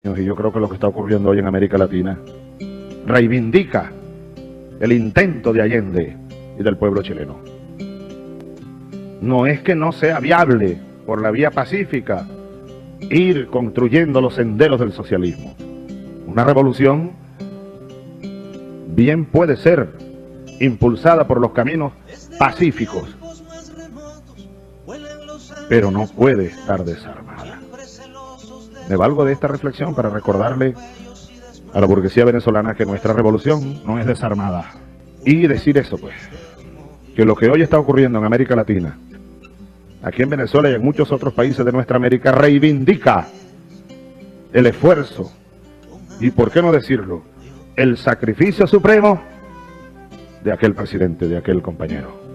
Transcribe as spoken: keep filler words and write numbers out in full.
y yo creo que lo que está ocurriendo hoy en América Latina reivindica el intento de Allende y del pueblo chileno. No es que no sea viable por la vía pacífica ir construyendo los senderos del socialismo. Una revolución bien puede ser impulsada por los caminos pacíficos, pero no puede estar desarmada. Me valgo de esta reflexión para recordarle a la burguesía venezolana que nuestra revolución no es desarmada. Y decir eso, pues, que lo que hoy está ocurriendo en América Latina, aquí en Venezuela y en muchos otros países de nuestra América, reivindica el esfuerzo y, por qué no decirlo, el sacrificio supremo de aquel presidente, de aquel compañero.